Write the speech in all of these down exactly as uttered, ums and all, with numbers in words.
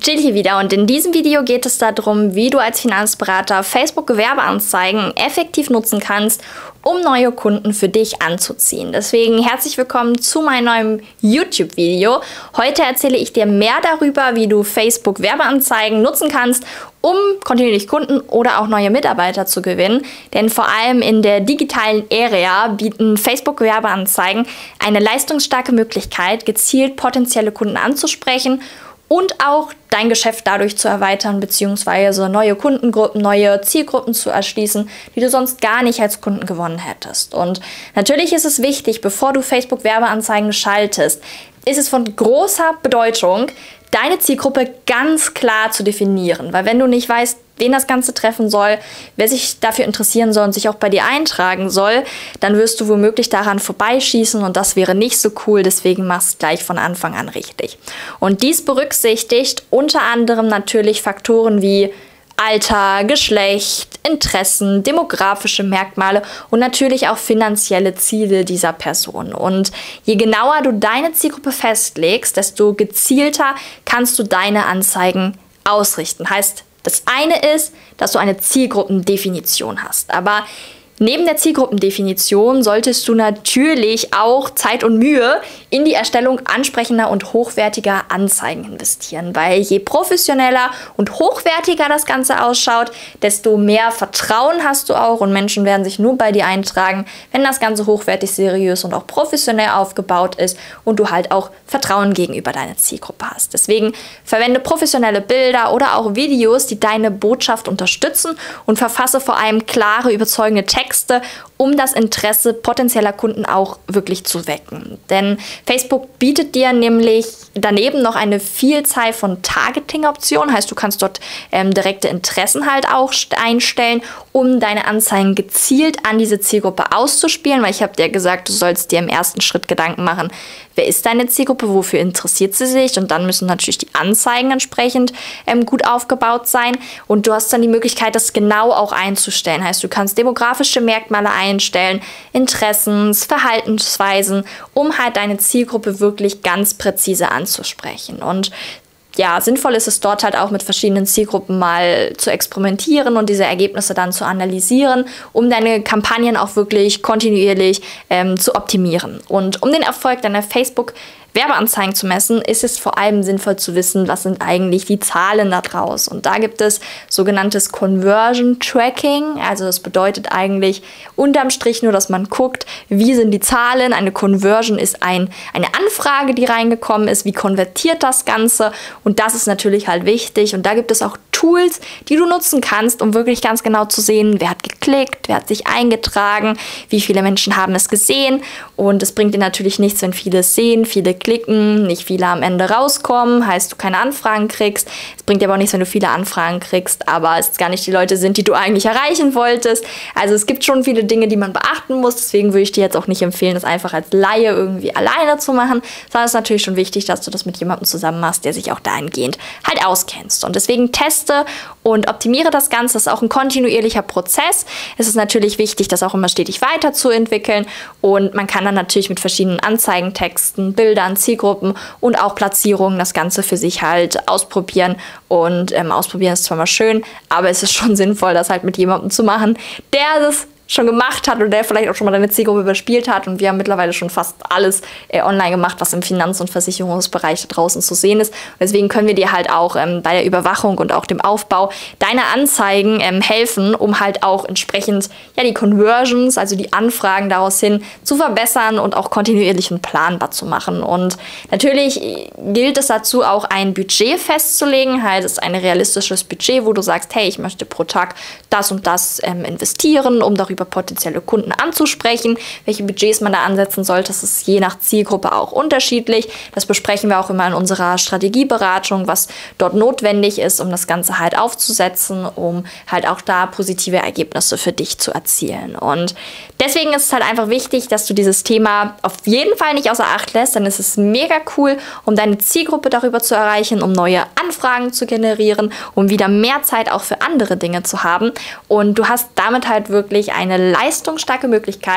Jill hier wieder und in diesem Video geht es darum, wie du als Finanzberater Facebook-Werbeanzeigen effektiv nutzen kannst, um neue Kunden für dich anzuziehen. Deswegen herzlich willkommen zu meinem neuen YouTube-Video. Heute erzähle ich dir mehr darüber, wie du Facebook-Werbeanzeigen nutzen kannst, um kontinuierlich Kunden oder auch neue Mitarbeiter zu gewinnen. Denn vor allem in der digitalen Ära bieten Facebook-Werbeanzeigen eine leistungsstarke Möglichkeit, gezielt potenzielle Kunden anzusprechen und auch dein Geschäft dadurch zu erweitern, beziehungsweise neue Kundengruppen, neue Zielgruppen zu erschließen, die du sonst gar nicht als Kunden gewonnen hättest. Und natürlich ist es wichtig, bevor du Facebook-Werbeanzeigen schaltest, ist es von großer Bedeutung, deine Zielgruppe ganz klar zu definieren. Weil wenn du nicht weißt, wen das Ganze treffen soll, wer sich dafür interessieren soll und sich auch bei dir eintragen soll, dann wirst du womöglich daran vorbeischießen und das wäre nicht so cool, deswegen machst du gleich von Anfang an richtig. Und dies berücksichtigt unter anderem natürlich Faktoren wie Alter, Geschlecht, Interessen, demografische Merkmale und natürlich auch finanzielle Ziele dieser Person. Und je genauer du deine Zielgruppe festlegst, desto gezielter kannst du deine Anzeigen ausrichten. Heißt, das eine ist, dass du eine Zielgruppendefinition hast. Aber neben der Zielgruppendefinition solltest du natürlich auch Zeit und Mühe in die Erstellung ansprechender und hochwertiger Anzeigen investieren. Weil je professioneller und hochwertiger das Ganze ausschaut, desto mehr Vertrauen hast du auch und Menschen werden sich nur bei dir eintragen, wenn das Ganze hochwertig, seriös und auch professionell aufgebaut ist und du halt auch Vertrauen gegenüber deiner Zielgruppe hast. Deswegen verwende professionelle Bilder oder auch Videos, die deine Botschaft unterstützen und verfasse vor allem klare, überzeugende Texte, um das Interesse potenzieller Kunden auch wirklich zu wecken. Denn Facebook bietet dir nämlich daneben noch eine Vielzahl von Targeting-Optionen. Heißt, du kannst dort ähm, direkte Interessen halt auch einstellen, um deine Anzeigen gezielt an diese Zielgruppe auszuspielen. Weil ich habe dir gesagt, du sollst dir im ersten Schritt Gedanken machen, wer ist deine Zielgruppe, wofür interessiert sie sich? Und dann müssen natürlich die Anzeigen entsprechend ähm, gut aufgebaut sein. Und du hast dann die Möglichkeit, das genau auch einzustellen. Heißt, du kannst demografische Merkmale einstellen, Interessens, Verhaltensweisen, um halt deine Zielgruppe wirklich ganz präzise anzusprechen. Und ja, sinnvoll ist es dort halt auch mit verschiedenen Zielgruppen mal zu experimentieren und diese Ergebnisse dann zu analysieren, um deine Kampagnen auch wirklich kontinuierlich ähm, zu optimieren. Und um den Erfolg deiner Facebook Werbeanzeigen zu messen, ist es vor allem sinnvoll zu wissen, was sind eigentlich die Zahlen da draus. Und da gibt es sogenanntes Conversion Tracking. Also das bedeutet eigentlich unterm Strich nur, dass man guckt, wie sind die Zahlen. Eine Conversion ist ein, eine Anfrage, die reingekommen ist. Wie konvertiert das Ganze? Und das ist natürlich halt wichtig. Und da gibt es auch Tools, die du nutzen kannst, um wirklich ganz genau zu sehen, wer hat geklickt, wer hat sich eingetragen, wie viele Menschen haben es gesehen. Und es bringt dir natürlich nichts, wenn viele es sehen, viele klicken, nicht viele am Ende rauskommen, heißt du keine Anfragen kriegst. Es bringt dir aber auch nichts, wenn du viele Anfragen kriegst, aber es gar nicht die Leute sind, die du eigentlich erreichen wolltest. Also es gibt schon viele Dinge, die man beachten muss, deswegen würde ich dir jetzt auch nicht empfehlen, das einfach als Laie irgendwie alleine zu machen, sondern es ist natürlich schon wichtig, dass du das mit jemandem zusammen machst, der sich auch dahingehend halt auskennst. Und deswegen teste und optimiere das Ganze. Das ist auch ein kontinuierlicher Prozess. Es ist natürlich wichtig, das auch immer stetig weiterzuentwickeln und man kann dann natürlich mit verschiedenen Anzeigentexten, Bildern, Zielgruppen und auch Platzierungen das Ganze für sich halt ausprobieren. Und ähm, ausprobieren ist zwar mal schön, aber es ist schon sinnvoll, das halt mit jemandem zu machen, der das schon gemacht hat oder der vielleicht auch schon mal deine Zielgruppe überspielt hat. Und wir haben mittlerweile schon fast alles äh, online gemacht, was im Finanz- und Versicherungsbereich da draußen zu sehen ist. Und deswegen können wir dir halt auch ähm, bei der Überwachung und auch dem Aufbau deiner Anzeigen ähm, helfen, um halt auch entsprechend ja, die Conversions, also die Anfragen daraus hin zu verbessern und auch kontinuierlich und planbar zu machen. Und natürlich gilt es dazu auch ein Budget festzulegen. Halt, es ist ein realistisches Budget, wo du sagst, hey, ich möchte pro Tag das und das ähm, investieren, um darüber potenzielle Kunden anzusprechen. Welche Budgets man da ansetzen sollte, das ist je nach Zielgruppe auch unterschiedlich. Das besprechen wir auch immer in unserer Strategieberatung, was dort notwendig ist, um das Ganze halt aufzusetzen, um halt auch da positive Ergebnisse für dich zu erzielen. Und deswegen ist es halt einfach wichtig, dass du dieses Thema auf jeden Fall nicht außer Acht lässt, denn es ist mega cool, um deine Zielgruppe darüber zu erreichen, um neue Anfragen zu generieren, um wieder mehr Zeit auch für andere Dinge zu haben. Und du hast damit halt wirklich eine leistungsstarke Möglichkeit,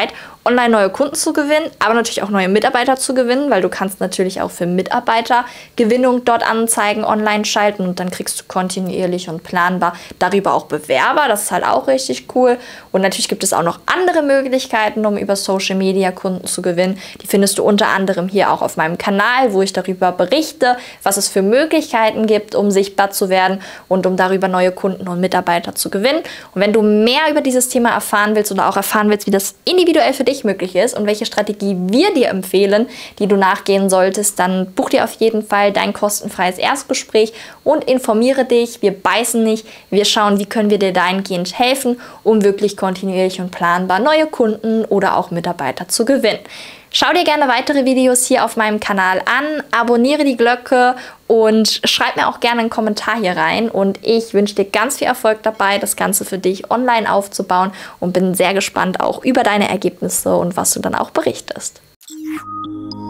online neue Kunden zu gewinnen, aber natürlich auch neue Mitarbeiter zu gewinnen, weil du kannst natürlich auch für Mitarbeitergewinnung dort Anzeigen online schalten und dann kriegst du kontinuierlich und planbar darüber auch Bewerber. Das ist halt auch richtig cool. Und natürlich gibt es auch noch andere Möglichkeiten, um über Social Media Kunden zu gewinnen. Die findest du unter anderem hier auch auf meinem Kanal, wo ich darüber berichte, was es für Möglichkeiten gibt, um sichtbar zu werden und um darüber neue Kunden und Mitarbeiter zu gewinnen. Und wenn du mehr über dieses Thema erfahren willst oder auch erfahren willst, wie das individuell für dich möglich ist und welche Strategie wir dir empfehlen, die du nachgehen solltest, dann buch dir auf jeden Fall dein kostenfreies Erstgespräch und informiere dich. Wir beißen nicht, wir schauen, wie können wir dir dahingehend helfen, um wirklich kontinuierlich und planbar neue Kunden oder auch Mitarbeiter zu gewinnen. Schau dir gerne weitere Videos hier auf meinem Kanal an, abonniere die Glocke und schreib mir auch gerne einen Kommentar hier rein. Und ich wünsche dir ganz viel Erfolg dabei, das Ganze für dich online aufzubauen und bin sehr gespannt auch über deine Ergebnisse und was du dann auch berichtest.